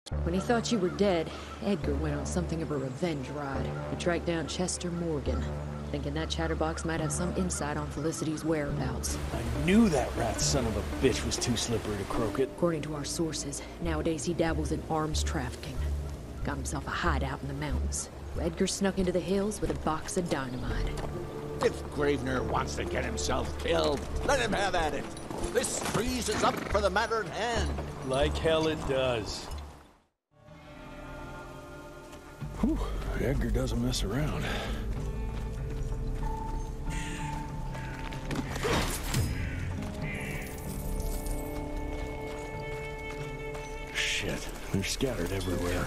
When he thought you were dead, Edgar went on something of a revenge ride. He tracked down Chester Morgan, thinking that chatterbox might have some insight on Felicity's whereabouts. I knew that rat son of a bitch was too slippery to croak it. According to our sources, nowadays he dabbles in arms trafficking. Got himself a hideout in the mountains. Edgar snuck into the hills with a box of dynamite. If Gravener wants to get himself killed, let him have at it. This trees is up for the matter at hand. Like hell it does. Whew, Edgar doesn't mess around. Shit, they're scattered everywhere.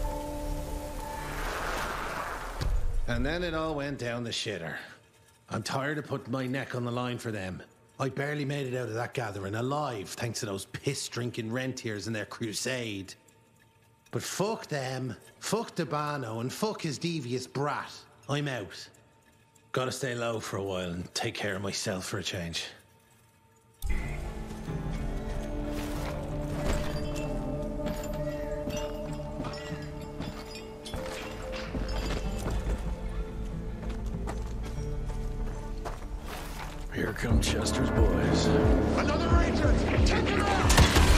And then it all went down the shitter. I'm tired of putting my neck on the line for them. I barely made it out of that gathering alive, thanks to those piss-drinking rentiers and their crusade. But fuck them, fuck Debano, and fuck his devious brat. I'm out. Gotta stay low for a while and take care of myself for a change. Here come Chester's boys. Another ranger! Take him out!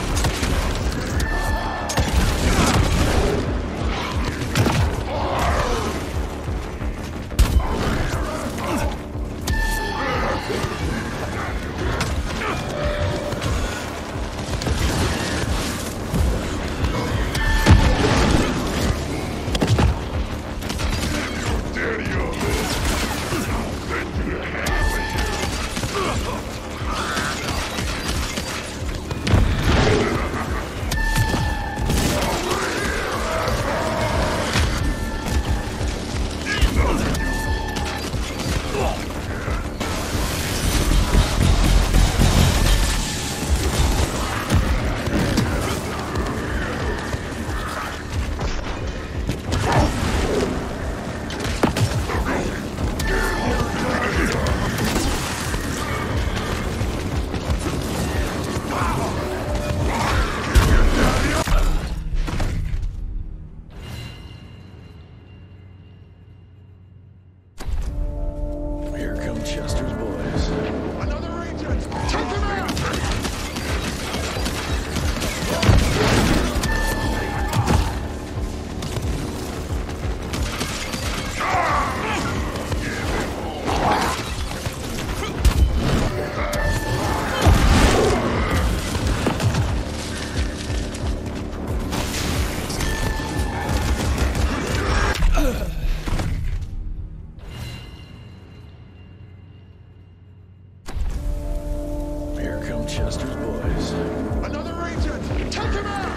Chester's boys. Another ranger! Take him out!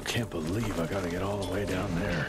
Can't believe I gotta get all the way down there.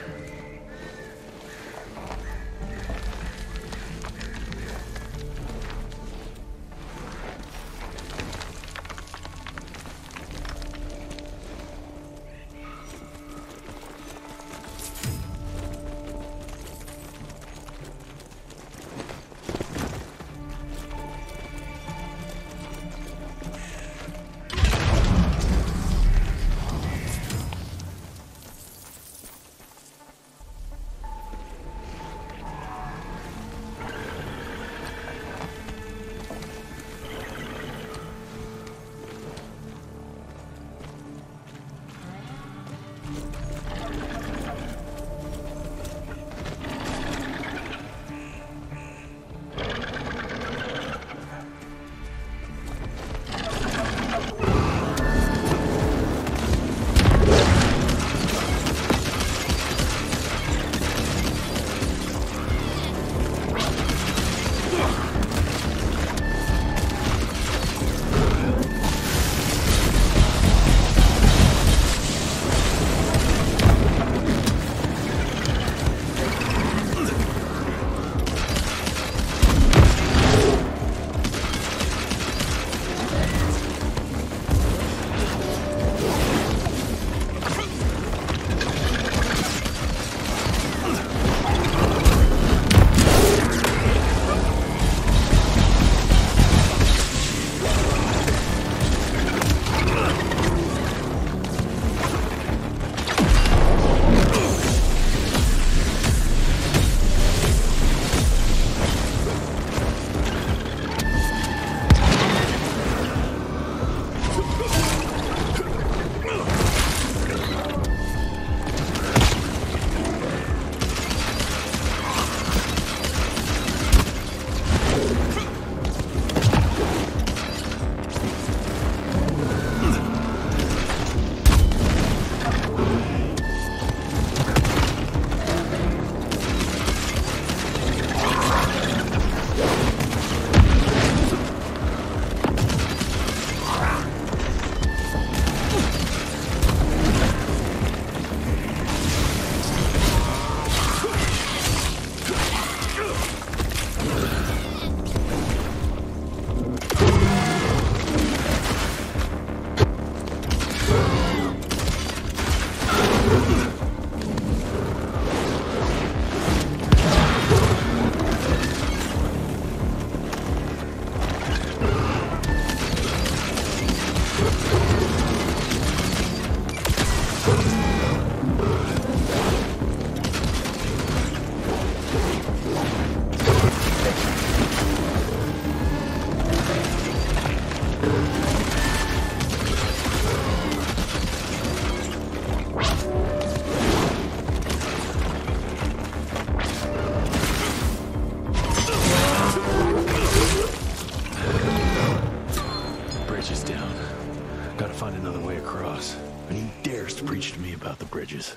Bridges.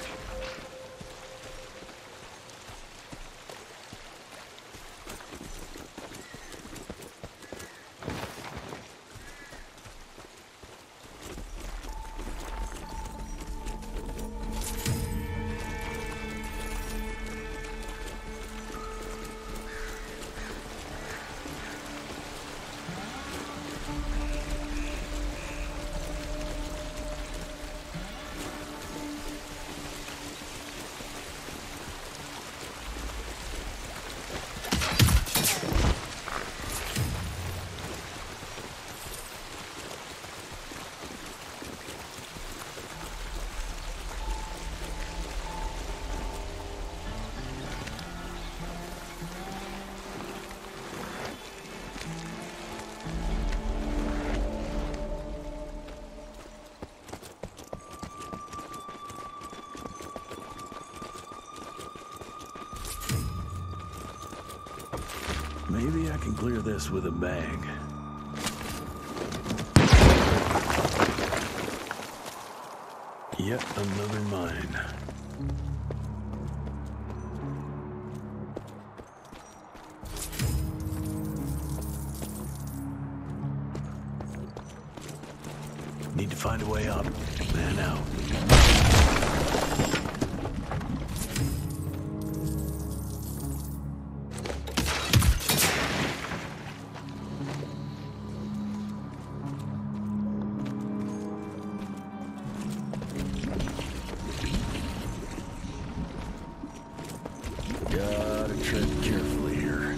Maybe I can clear this with a bag. Yet another mine. Need to find a way up. Man out. Gotta tread carefully here.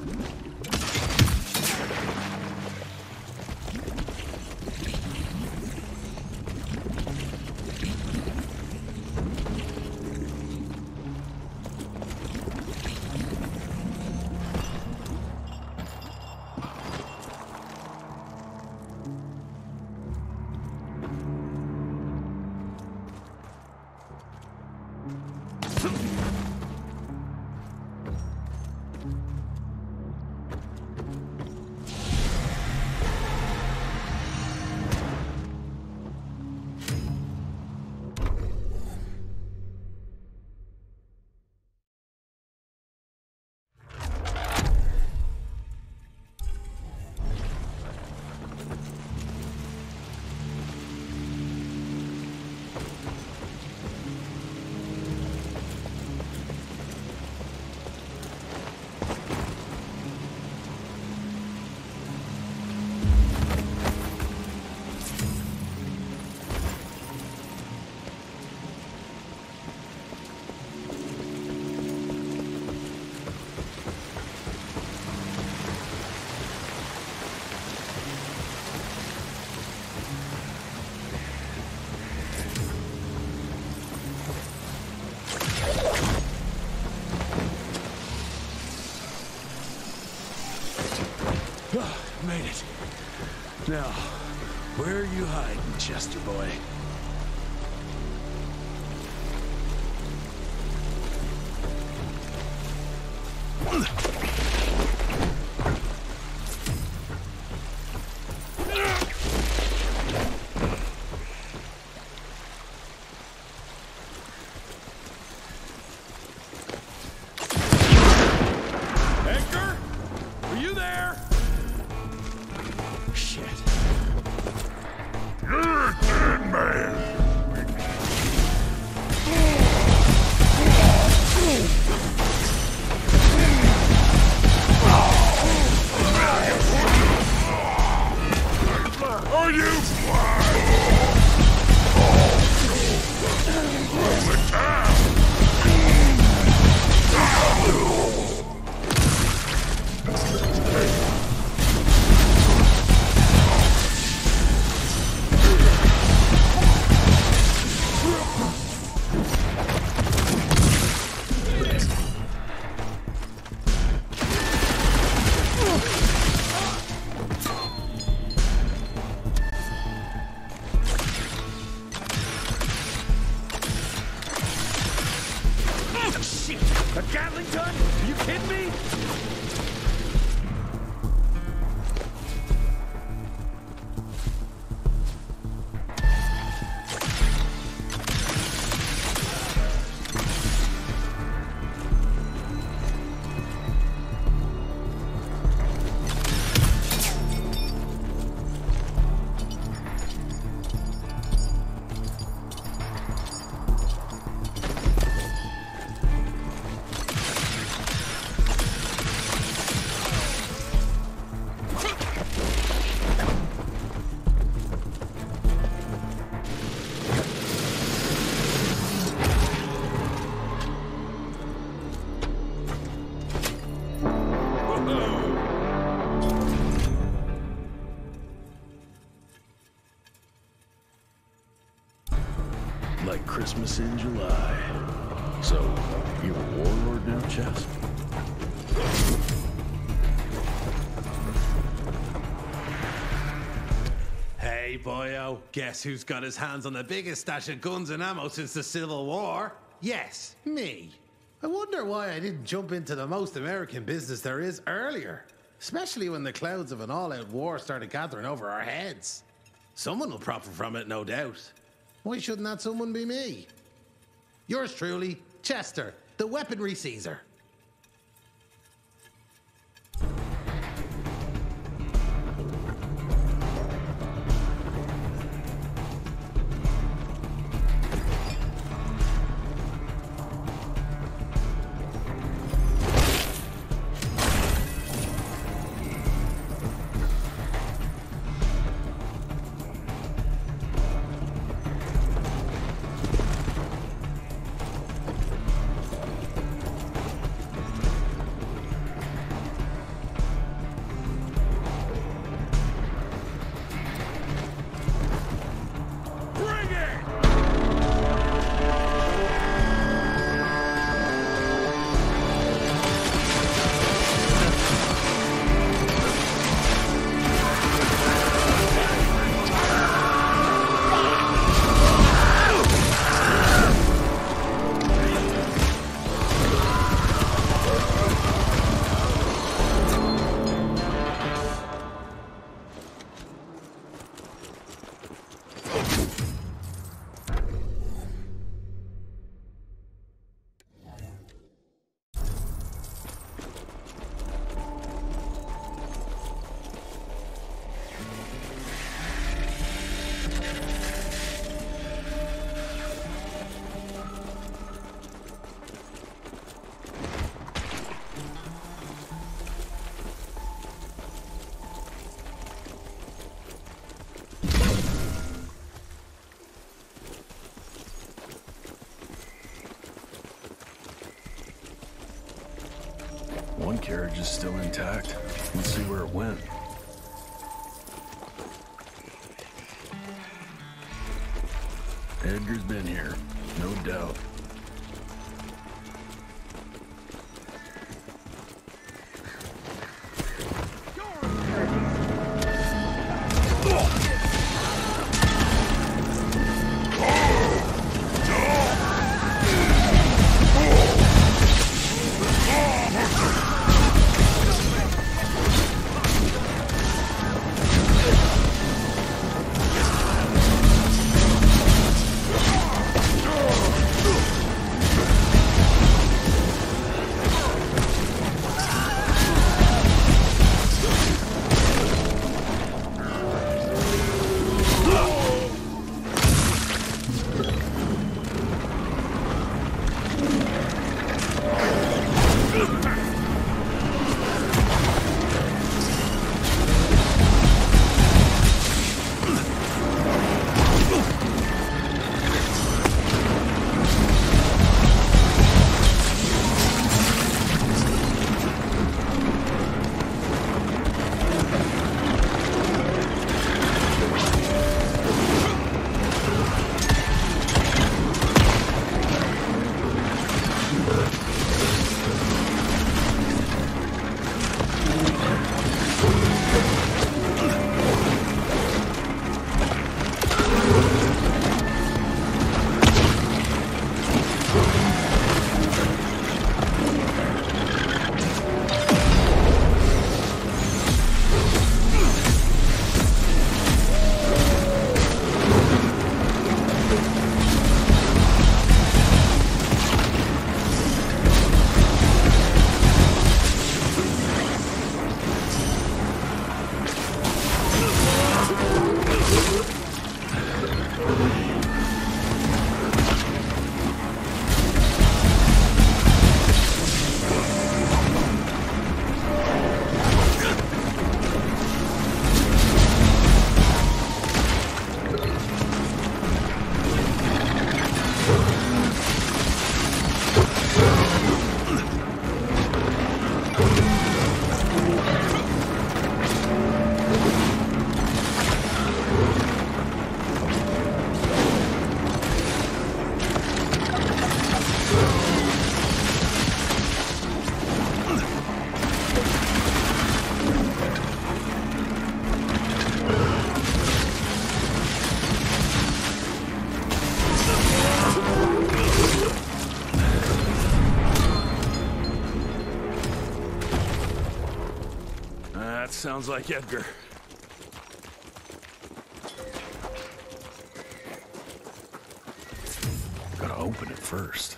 Made it. Now, where are you hiding, Chester boy? Edgar? Are you there? Shit. You're a dead man. Are you blind? Roll it down. Shit! A Gatling gun? Are you kidding me? Like Christmas in July. So, you're a warlord now, Chess? Hey, boyo, guess who's got his hands on the biggest stash of guns and ammo since the Civil War? Yes, me. I wonder why I didn't jump into the most American business there is earlier, especially when the clouds of an all-out war started gathering over our heads. Someone will profit from it, no doubt. Why shouldn't that someone be me? Yours truly, Chester, the weaponry Caesar. one carriage is still intact. Let's see where it went. Edgar's been here, no doubt. Sounds like Edgar. Gotta open it first.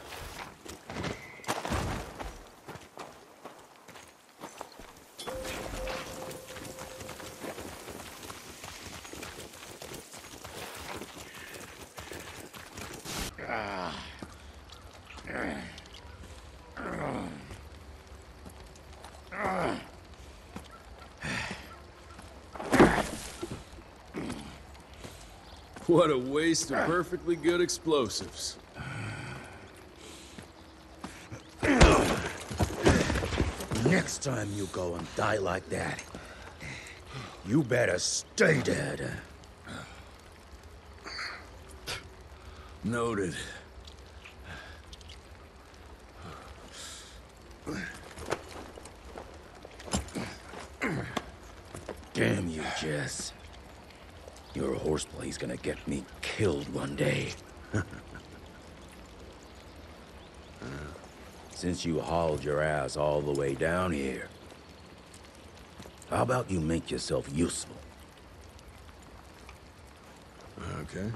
What a waste of perfectly good explosives. Next time you go and die like that, you better stay dead. Noted. Damn you, Jess. Your horseplay's gonna get me killed one day. Since you hauled your ass all the way down here, how about you make yourself useful? Okay.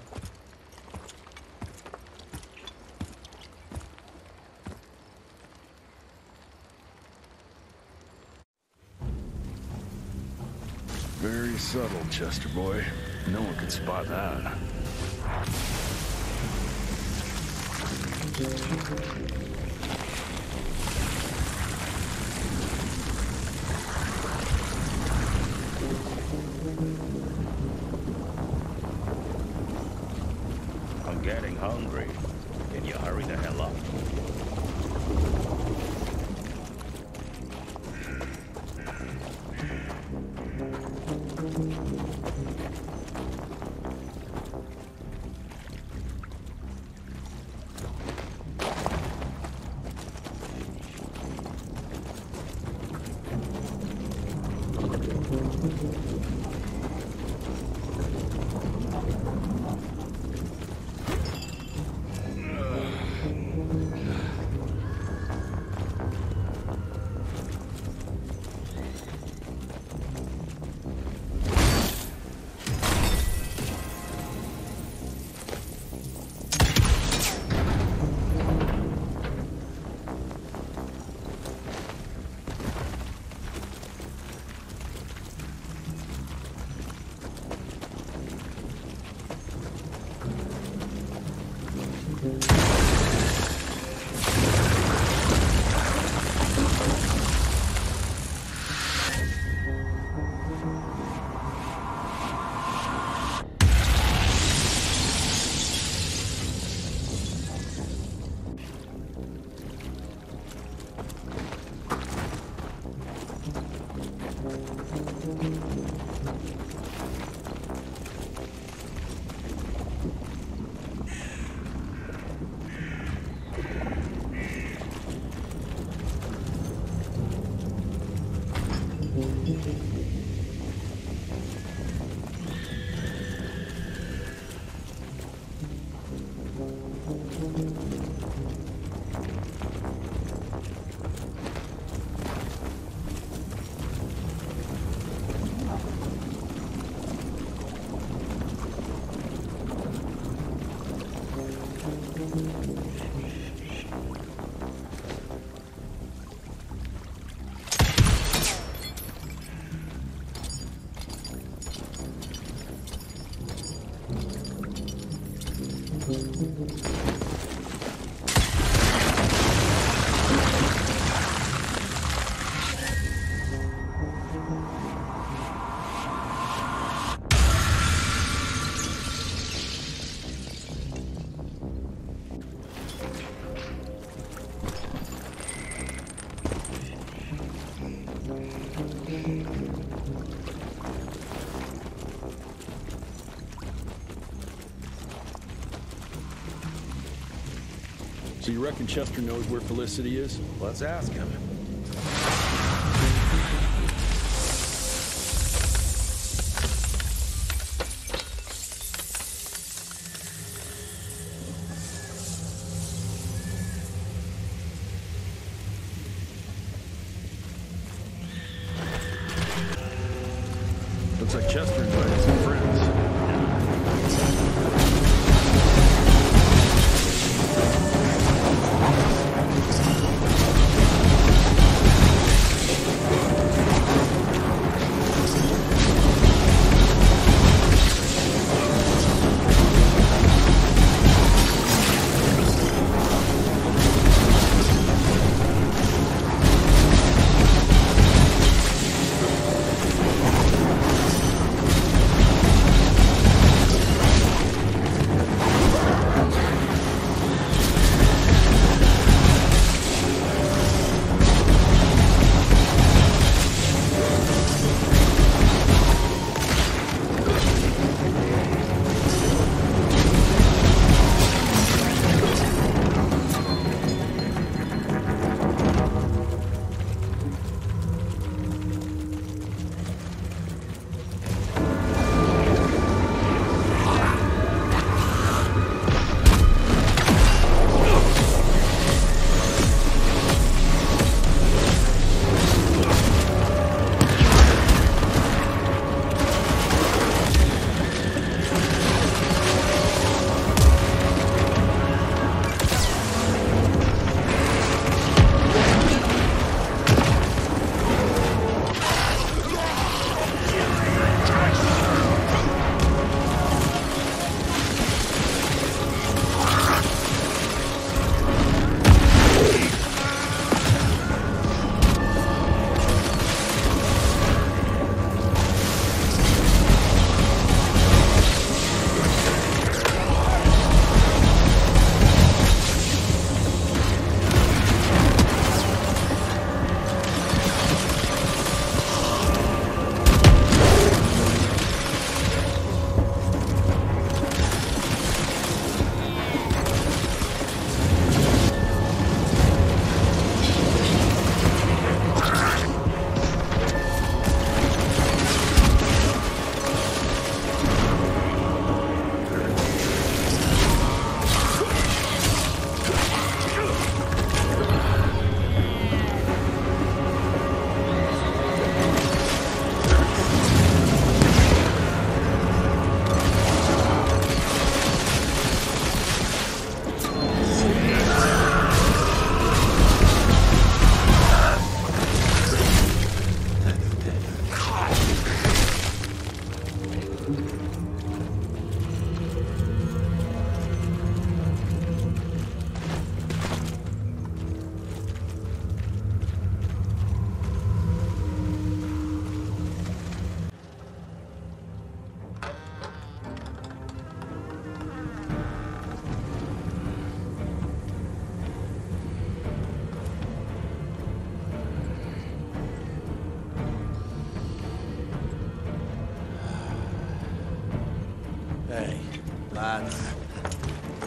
Very subtle, Chester boy. No one could spot that. I'm getting hungry. Can you hurry the hell up? So you reckon Chester knows where Felicity is? Let's ask him. Looks like Chester invited some friends.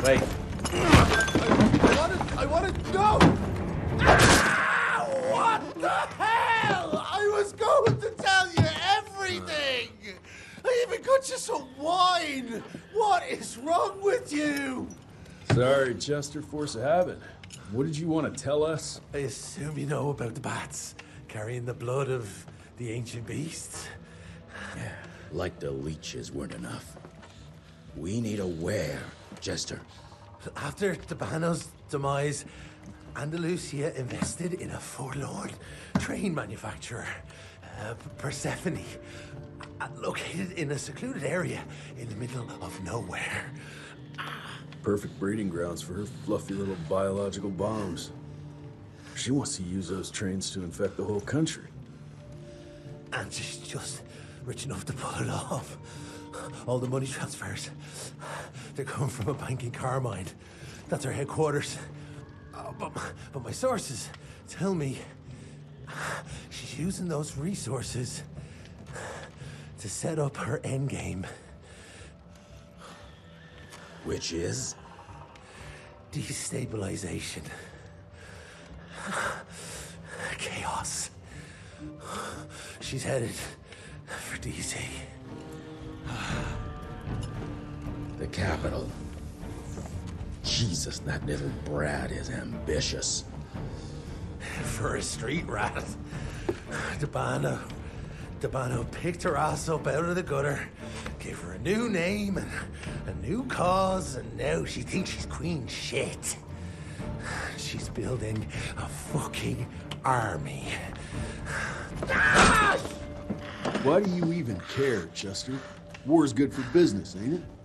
Wait. I want to know! Ah, what the hell? I was going to tell you everything! I even got you some wine! What is wrong with you? Sorry, Chester, force of habit. What did you want to tell us? I assume you know about the bats, carrying the blood of the ancient beasts. Yeah, like the leeches weren't enough. We need a where, Chester. After Debano's demise, Andalusia invested in a forlorn train manufacturer, Persephone, located in a secluded area in the middle of nowhere. Perfect breeding grounds for her fluffy little biological bombs. She wants to use those trains to infect the whole country. And she's just rich enough to pull it off. All the money transfers, they're coming from a bank in Carmine. That's her headquarters. But my sources tell me she's using those resources to set up her endgame. Which is? Destabilization. Chaos. She's headed for DC. The capital. Jesus, that little brat is ambitious. For a street rat. Debano picked her ass up out of the gutter, gave her a new name and a new cause, and now she thinks she's queen shit. She's building a fucking army. Why do you even care, Chester? War's good for business, ain't it?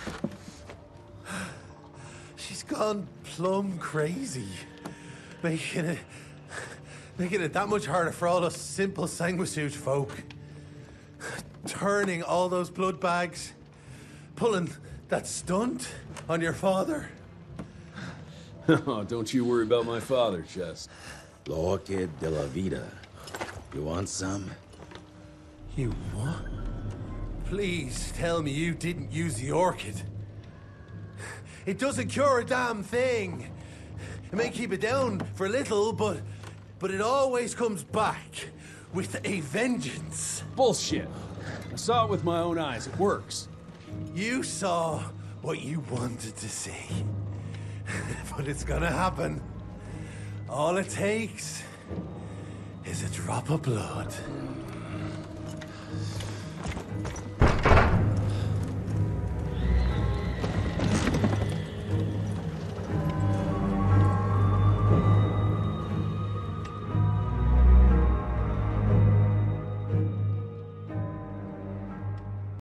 She's gone plumb crazy, making it that much harder for all us simple sanguisuge folk. Turning all those blood bags, pulling that stunt on your father. Oh, don't you worry about my father, Chest. L'orchid de la vida. You want some? You what? Please tell me you didn't use the orchid. It doesn't cure a damn thing. It may keep it down for a little, but it always comes back with a vengeance. Bullshit. I saw it with my own eyes. It works. You saw what you wanted to see. But it's gonna happen. All it takes is a drop of blood.